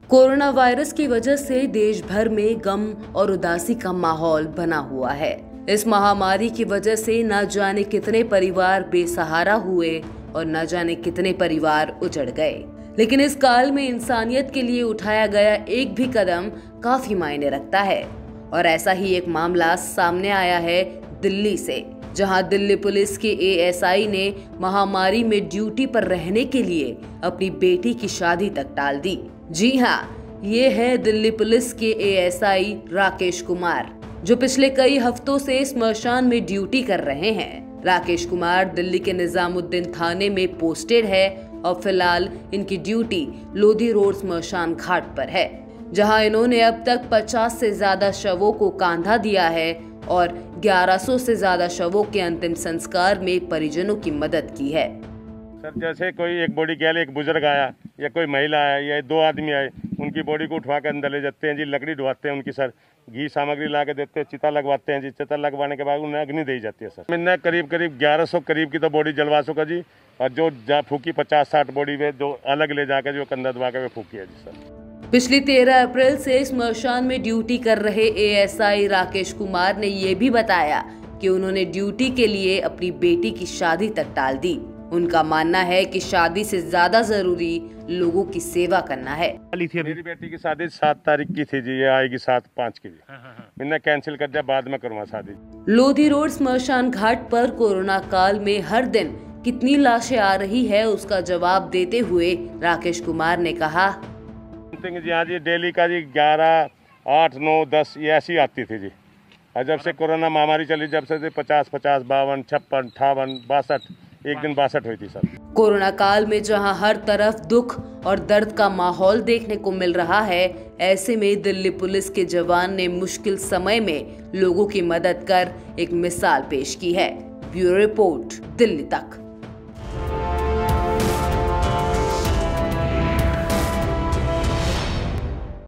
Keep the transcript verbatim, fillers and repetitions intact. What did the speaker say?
Corona virus की वजह से देश भर में गम और उदासी का माहौल बना हुआ है। इस महामारी की वजह से न जाने कितने परिवार बेसहारा हुए और न जाने कितने परिवार उजड़ गए। लेकिन इस काल में इंसानियत के लिए उठाया गया एक भी कदम काफी मायने रखता है। और ऐसा ही एक मामला सामने आया है दिल्ली से, जहां दिल्ली पुलिस के ए एस आई ने महामारी में ड्यूटी पर रहने के लिए अपनी बेटी की शादी तक टाल दी। जी हाँ, ये है दिल्ली पुलिस के A S I Rakesh Kumar, जो पिछले कई हफ्तों से स्मशान में ड्यूटी कर रहे हैं। राकेश कुमार दिल्ली के निजामुद्दीन थाने में पोस्टेड है और फिलहाल इनकी ड्यूटी लोधी रोड स्मशान घाट पर है, जहां इन्होंने अब तक पचास से ज्यादा शवों को कांधा दिया है और ग्यारह सौ से ज्यादा शवों के अंतिम संस्कार में परिजनों की मदद की है। सर, जैसे कोई एक बॉडी गैल एक बुजुर्ग आया या कोई महिला आया या दो आदमी आए, उनकी बॉडी को उठवा कर अंदर ले जाते हैं जी, लकड़ी ढुवाते हैं उनकी, सर घी सामग्री ला के देते हैं, चिता लगवाते हैं जी, चिता लगवाने के बाद उन्हें अग्नि दी जाती है। सर मैंने करीब करीब ग्यारह सौ करीब की तो बॉडी जलवा चुका जी, और जो जा फूकी पचास साठ बॉडी में जो अलग ले जाकर जो कंधा दबा के फूकी है जी। सर पिछली तेरह अप्रैल से स्मशान में ड्यूटी कर रहे A S I Rakesh Kumar ने ये भी बताया कि उन्होंने ड्यूटी के लिए अपनी बेटी की शादी तक टाल दी। उनका मानना है कि शादी से ज्यादा जरूरी लोगों की सेवा करना है। मेरी बेटी की शादी सात तारीख की थी जी, ये आएगी सात पाँच की जी। मैंने कैंसिल कर दिया, बाद में करूँगा शादी। लोधी रोड स्मशान घाट पर कोरोना काल में हर दिन कितनी लाशें आ रही है, उसका जवाब देते हुए राकेश कुमार ने कहा, जी हाँ जी, डेली का जी ग्यारह आठ नौ दस ये ऐसी आती थी जी। और जब से कोरोना महामारी चली, जब से पचास पचास बावन छप्पन अठावन बासठ, एक दिन बासठ हुई थी। सर कोरोना काल में जहां हर तरफ दुख और दर्द का माहौल देखने को मिल रहा है, ऐसे में दिल्ली पुलिस के जवान ने मुश्किल समय में लोगों की मदद कर एक मिसाल पेश की है। ब्यूरो रिपोर्ट, दिल्ली तक।